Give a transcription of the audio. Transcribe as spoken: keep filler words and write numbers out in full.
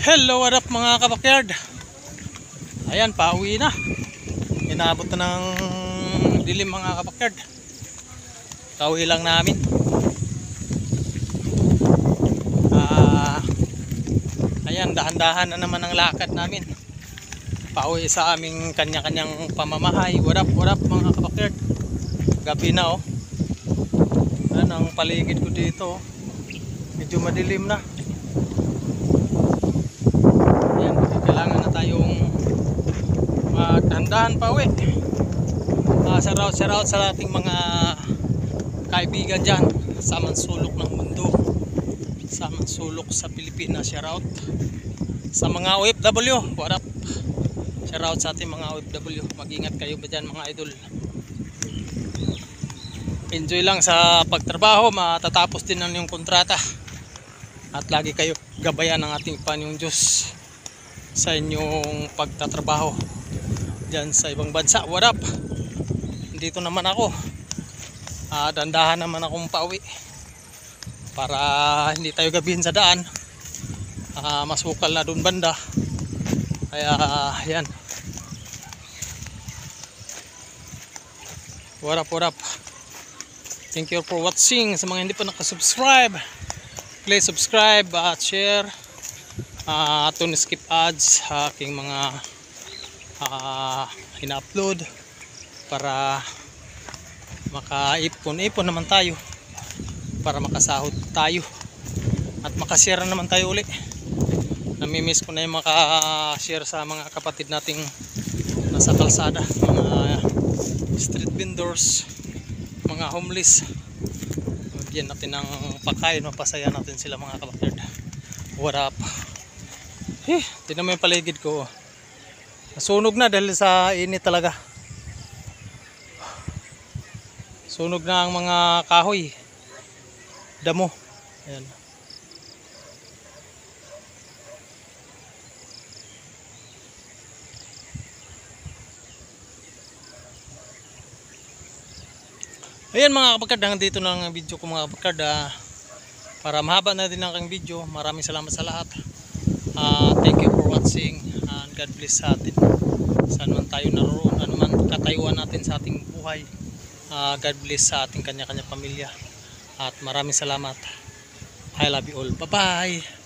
Hello, what up mga kabakyard. Ayan, pauwi na. Inabot na ng dilim mga kabakyard. Pauwi lang namin. Ah, ayan, dahan-dahan na naman ang lakad namin. Pauwi sa aming kanya-kanyang pamamahay. What up, what up mga kabakyard. Gabi na oh. Ayan ang paligid ko dito. Medyo madilim na. Ayan, kailangan na tayong magdahan-dahan pa uwi. Uh, shout out, shout out sa ating mga kaibigan dyan sa mansulok ng mundo, sa mansulok sa Pilipinas. Shout out sa mga O F W. What up? Shout out sa ating mga O F W. Mag-ingat kayo ba dyan mga idol. Enjoy lang sa pagtrabaho. Matatapos din ang yung kontrata. At lagi kayo gabayan ng ating Panginoong Diyos sa inyong pagtatrabaho dyan sa ibang bansa. What up? Dito naman ako. Uh, dandahan naman akong pauwi para hindi tayo gabihin sa daan. Uh, masukal na doon banda. Kaya uh, yan. What up, what up? Thank you for watching. Sa mga hindi pa nakasubscribe, please subscribe at share. Uh, to skip ads aking mga uh, ina-upload para makaipon-ipon naman tayo, para makasahod tayo at makashare naman tayo uli. Namimiss ko na yung makashare sa mga kapatid nating nasa kalsada, mga street vendors, mga homeless. Bigyan natin ng pagkain, mapasaya natin sila mga kabakyard. What up? Eh, tignan mo yung paligid ko. Sunog na dahil sa init talaga. Sunog na ang mga kahoy, damo. Ayan. Ayan mga kabakyard, hanggang dito na ang video ko mga kabakyard. Uh, para mahaba na din ang aking video. Maraming salamat sa lahat. Uh, thank you for watching and God bless sa atin. Saan man tayo naroon, ano man katayuan natin sa ating buhay. Uh, God bless sa ating kanya-kanya pamilya. At maraming salamat. I love you all. Bye bye.